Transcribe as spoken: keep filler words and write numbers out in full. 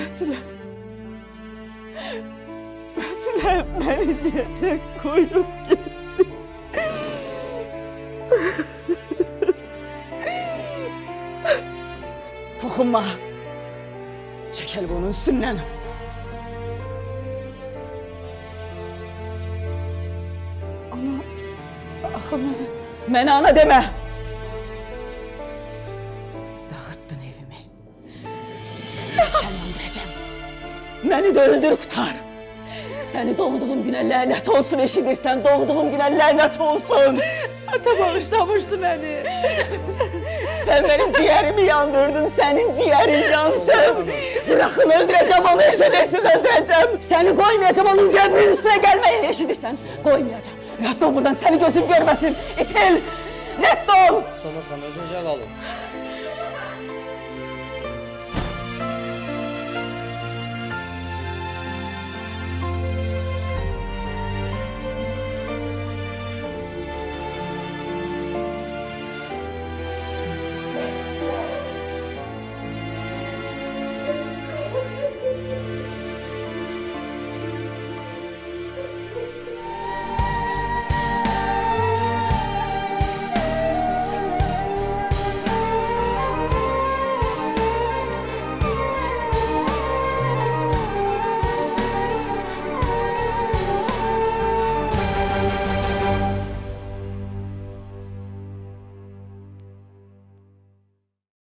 Metinəm. Metinəm, məni niyə tək qoyub getdi? Toxunma. Çəkil bunun üstündən. Ana, axı mənə... Mənə ana demə. Dağıtdın evimi. Mən səni öldürəcəm. Məni də öldür, qutar. Səni doğduğum günə lənət olsun, eşidirsən, doğduğum günə lənət olsun. Ata bağışlamışdı məni. Sen benim ciğerimi yandırdın, senin ciğerin yansın. Bırakın öldüreceğim onu, eşidirsiz öldüreceğim. Seni koymayacağım, onun gömrünün üstüne gelmeyin, eşidirsen. Koymayacağım. Redd ol buradan, seni gözüm görmesin. İtil, redd ol. Solmaz xanım, özünüzü əl alın.